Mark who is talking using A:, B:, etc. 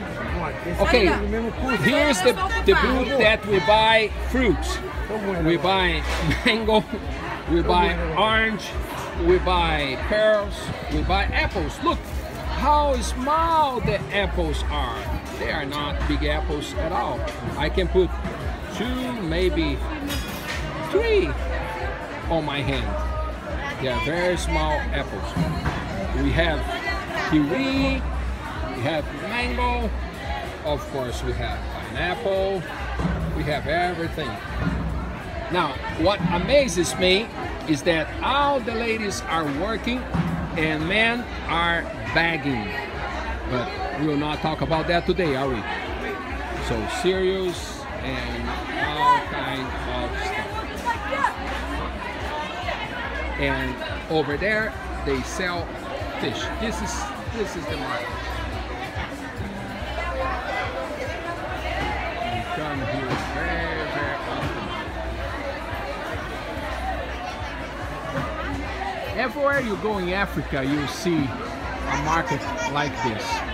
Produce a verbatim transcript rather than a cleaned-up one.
A: Okay, here's the, the booth that we buy fruits. We buy mango, we buy orange, we buy pears, we buy apples. Look how small the apples are. They are not big apples at all. I can put two, maybe three on my hand. They are very small apples. We have kiwi, we have mango, of course we have pineapple, we have everything. Now, what amazes me is that all the ladies are working and men are bagging. But we will not talk about that today, are we? So cereals and all kinds of stuff. And over there they sell fish. This is this is the market. We come here very, very often. Everywhere you go in Africa, you see a market like this.